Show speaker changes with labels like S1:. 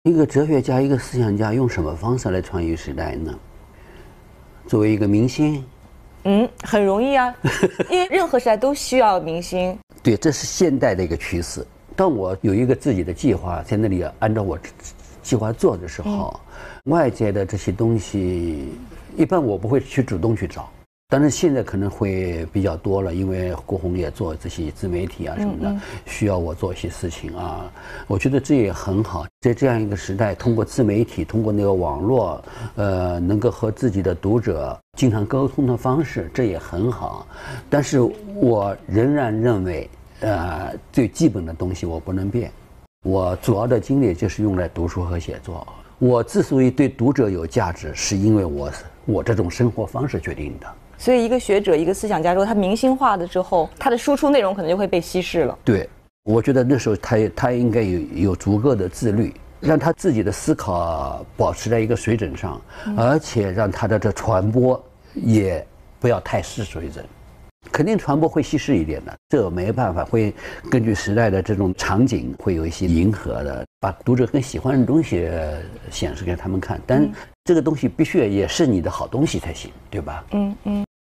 S1: 一个哲学家，一个思想家，用什么方式来穿越时代呢？作为一个明星，
S2: 很容易啊，因为任何时代都需要明星。
S1: 对，这是现代的一个趋势。当我有一个自己的计划，在那里按照我计划做的时候，外界的这些东西，一般我不会去主动去找。但是现在可能会比较多了，因为郭宏也做这些自媒体啊什么的，需要我做一些事情啊。我觉得这也很好，在这样一个时代，通过自媒体，通过那个网络，能够和自己的读者经常沟通的方式，这也很好。但是我仍然认为，最基本的东西我不能变。我主要的精力就是用来读书和写作。我之所以对读者有价值，是因为我这种生活方式决定的。
S2: 所以，一个学者、一个思想家说他明星化了之后，他的输出内容可能就会被稀释了。
S1: 对，我觉得那时候他应该有足够的自律，让他自己的思考保持在一个水准上，而且让他的这传播也不要太失水准。肯定传播会稀释一点的，这没办法，会根据时代的这种场景会有一些迎合的，把读者更喜欢的东西显示给他们看。但这个东西必须也是你的好东西才行，对吧？